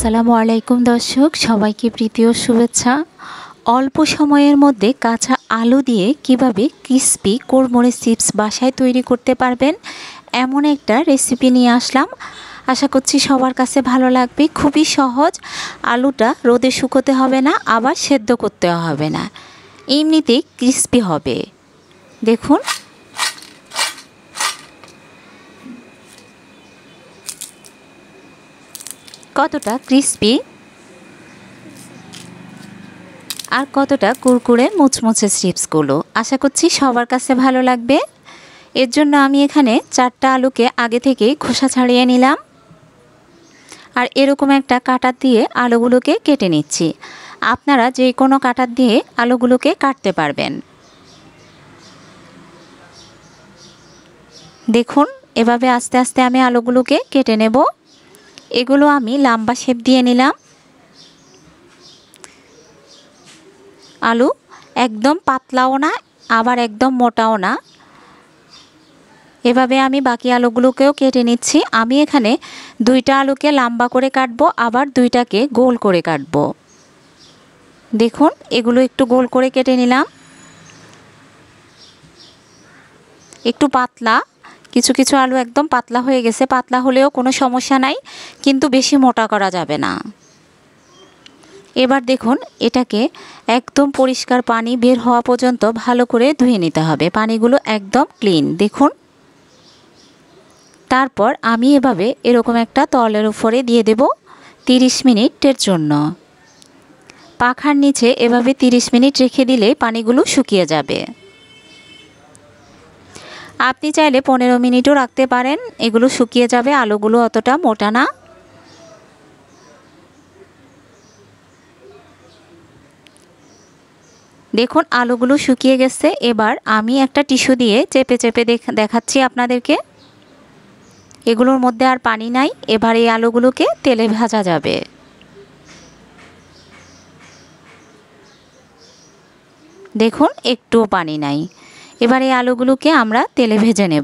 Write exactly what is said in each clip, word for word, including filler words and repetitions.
আসসালামু আলাইকুম দর্শক, সবাইকে প্রীতি ও শুভেচ্ছা। অল্প সময়ের মধ্যে কাঁচা আলু দিয়ে কিভাবে ক্রিস্পি কুড়মুড়ে চিপস বাসায় তৈরি করতে পারবেন এমন একটা রেসিপি নিয়ে আসলাম। আশা করছি সবার কাছে ভালো লাগবে। খুবই সহজ, আলুটা রোদে শুকোতে হবে না, আবার সেদ্ধ করতে হবে না, এমনিতেই ক্রিস্পি হবে। দেখুন কতটা ক্রিস্পি আর কতটা কুরকুরে মুচমুচে চিপসগুলো। আশা করছি সবার কাছে ভালো লাগবে। এর জন্য আমি এখানে চারটা আলুকে আগে থেকেই খোসা ছাড়িয়ে নিলাম আর এরকম একটা কাঁটা দিয়ে আলুগুলোকে কেটে নিচ্ছি। আপনারা যে কোনো কাঁটা দিয়ে আলুগুলোকে কাটতে পারবেন। দেখুন এভাবে আস্তে আস্তে আমি আলুগুলোকে কেটে নেব। এগুলো আমি লম্বা শেপ দিয়ে নিলাম। আলু একদম পাতলাও না, আবার একদম মোটাও না। এভাবে আমি বাকি আলুগুলোকেও কেটে নিচ্ছি। আমি এখানে দুইটা আলুকে লম্বা করে কাটবো, আবার দুইটাকে গোল করে কাটবো। দেখুন এগুলো একটু গোল করে কেটে নিলাম। একটু পাতলা, কিছু কিছু আলু একদম পাতলা হয়ে গেছে। পাতলা হলেও কোনো সমস্যা নাই, কিন্তু বেশি মোটা করা যাবে না। এবার দেখুন এটাকে একদম পরিষ্কার পানি বের হওয়া পর্যন্ত ভালো করে ধুয়ে নিতে হবে। পানিগুলো একদম ক্লিন। দেখুন তারপর আমি এভাবে এরকম একটা তলের উপরে দিয়ে দেব তিরিশ মিনিটের জন্য। পাখার নিচে এভাবে তিরিশ মিনিট রেখে দিলে পানিগুলো শুকিয়ে যাবে। আপনি চাইলে পনেরো মিনিটও রাখতে পারেন, এগুলো শুকিয়ে যাবে। আলুগুলো অতটা মোটা না। দেখুন আলুগুলো শুকিয়ে গেছে। এবার আমি একটা টিস্যু দিয়ে চেপে চেপে দেখাচ্ছি আপনাদেরকে। এগুলোর মধ্যে আর পানি নাই। এবার এই আলুগুলোকে তেলে ভাজা যাবে। দেখুন একটুও পানি নাই। এবার এই আলুগুলোকে আমরা তেলে ভেজে নেব।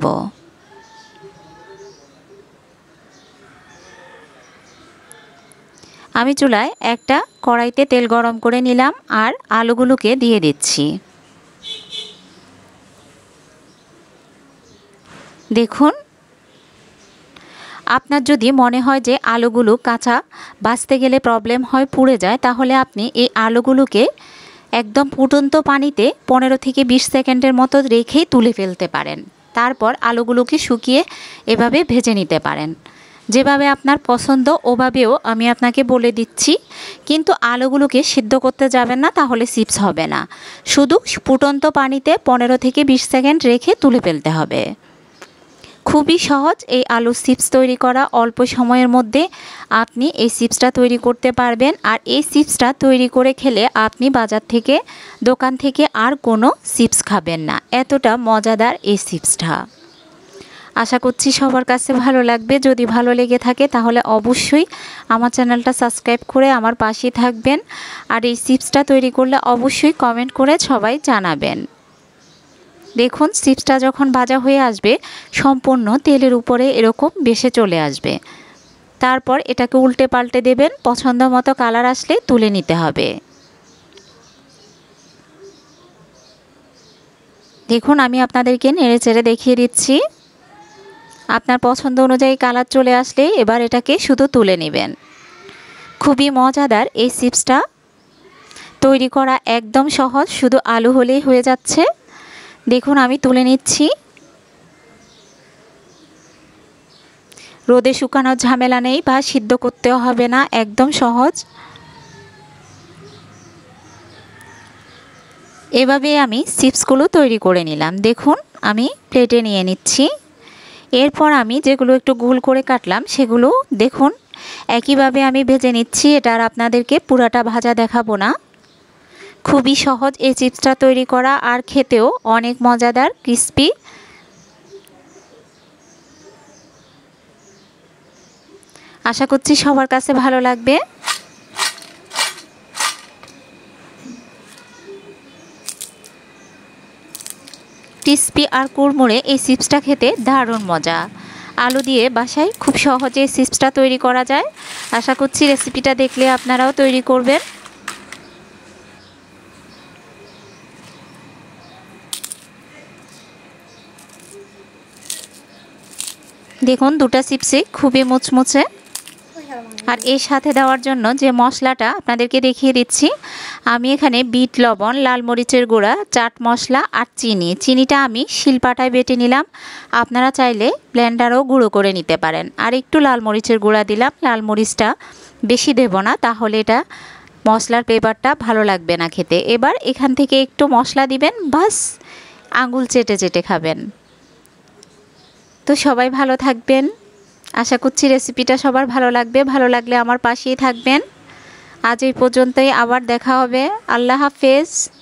আমি চুলায় একটা কড়াইতে তেল গরম করে নিলাম আর আলুগুলোকে দিয়ে দিচ্ছি। দেখুন আপনার যদি মনে হয় যে আলুগুলো কাঁচা ভাজতে গেলে প্রবলেম হয়, পুড়ে যায়, তাহলে আপনি এই আলুগুলোকে একদম ফুটন্ত পানিতে পনেরো থেকে বিশ সেকেন্ডের মতো রেখেই তুলে ফেলতে পারেন। তারপর আলুগুলোকে শুকিয়ে এভাবে ভেজে নিতে পারেন। যেভাবে আপনার পছন্দ ওভাবেও আমি আপনাকে বলে দিচ্ছি, কিন্তু আলুগুলোকে সিদ্ধ করতে যাবেন না, তাহলে চিপস হবে না। শুধু ফুটন্ত পানিতে পনেরো থেকে বিশ সেকেন্ড রেখে তুলে ফেলতে হবে। খুবই সহজ এই আলু চিপস তৈরি করা। অল্প সময়ের মধ্যে আপনি এই চিপসটা তৈরি করতে পারবেন। আর এই চিপসটা তৈরি করে খেলে আপনি বাজার থেকে, দোকান থেকে আর কোনো চিপস খাবেন না। এতটা মজাদার এই চিপসটা। আশা করছি সবার কাছে ভালো লাগবে। যদি ভালো লেগে থাকে তাহলে অবশ্যই আমার চ্যানেলটা সাবস্ক্রাইব করে আমার পাশেই থাকবেন। আর এই চিপসটা তৈরি করলে অবশ্যই কমেন্ট করে সবাই জানাবেন। দেখুন চিপসটা যখন ভাজা হয়ে আসবে, সম্পূর্ণ তেলের উপরে এরকম ভেসে চলে আসবে। তারপর এটাকে উল্টে পাল্টে দেবেন। পছন্দ মতো কালার আসলে তুলে নিতে হবে। দেখুন আমি আপনাদেরকে নেড়ে চেড়ে দেখিয়ে দিচ্ছি। আপনার পছন্দ অনুযায়ী কালার চলে আসলে এবার এটাকে শুধু তুলে নেবেন। খুবই মজাদার এই চিপসটা তৈরি করা একদম সহজ, শুধু আলু হলেই হয়ে যাচ্ছে। দেখুন আমি তুলে নিচ্ছি। রোদে শুকানোর ঝামেলা নেই বা সিদ্ধ করতেও হবে না, একদম সহজ। এভাবে আমি চিপসগুলো তৈরি করে নিলাম। দেখুন আমি প্লেটে নিয়ে নিচ্ছি। এরপর আমি যেগুলো একটু গোল করে কাটলাম সেগুলো দেখুন একইভাবে আমি ভেজে নিচ্ছি। এটা আর আপনাদেরকে পুরাটা ভাজা দেখাবো না। খুবই সহজ এই চিপসটা তৈরি করা, আর খেতেও অনেক মজাদার, ক্রিস্পি। আশা করছি সবার কাছে ভালো লাগবে। ক্রিস্পি আর কুড়মুড়ে এই চিপসটা খেতে দারুণ মজা। আলু দিয়ে বাসায় খুব সহজে চিপসটা তৈরি করা যায়। আশা করছি রেসিপিটা দেখলে আপনারাও তৈরি করবেন। দেখুন দুটো চিপসই খুবই মুচমুচে। আর এর সাথে দেওয়ার জন্য যে মশলাটা আপনাদেরকে দেখিয়ে দিচ্ছি, আমি এখানে বিট লবণ, লাল মরিচের গুঁড়া, চাট মশলা আর চিনি। চিনিটা আমি শিলপাটায় বেটে নিলাম, আপনারা চাইলে ব্লেন্ডারও গুঁড়ো করে নিতে পারেন। আর একটু লাল মরিচের গুঁড়া দিলাম, লাল মরিচটা বেশি দেব না, তাহলে এটা মশলার ফ্লেভারটা ভালো লাগবে না খেতে। এবার এখান থেকে একটু মশলা দিবেন, বাস আঙুল চেটে চেটে খাবেন। তো সবাই ভালো থাকবেন, আশা করছি রেসিপিটা সবার ভালো লাগবে। ভালো লাগলে আমার পাশেই থাকবেন। আজ এই পর্যন্তই, আবার দেখা হবে। আল্লাহ হাফেজ।